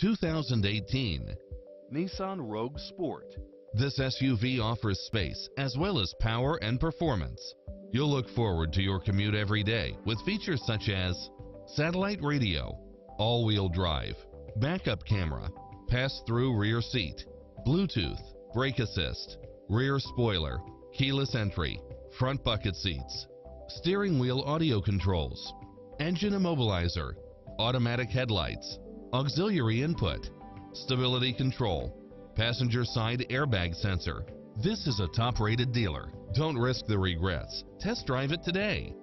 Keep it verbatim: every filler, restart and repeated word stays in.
two thousand eighteen Nissan Rogue Sport. This S U V offers space as well as power and performance. You'll look forward to your commute every day with features such as satellite radio, all-wheel drive, backup camera, pass-through rear seat, Bluetooth, brake assist, rear spoiler, keyless entry, front bucket seats, steering wheel audio controls, engine immobilizer, automatic headlights, auxiliary input, stability control, passenger side airbag sensor. This is a top-rated dealer. Don't risk the regrets. Test drive it today.